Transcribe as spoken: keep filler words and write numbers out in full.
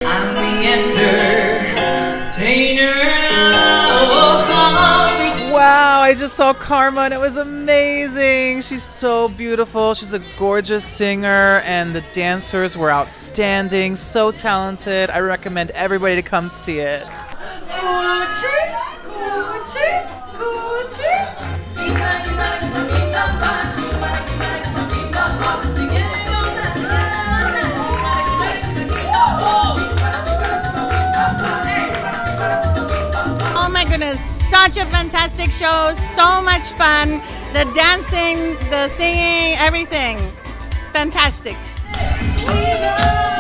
I'm the entertainer. Wow, I just saw Karma and it was amazing. She's so beautiful. She's a gorgeous singer and the dancers were outstanding, so talented. I recommend everybody to come see it. Oh my goodness, such a fantastic show, so much fun. The dancing, the singing, everything. Fantastic.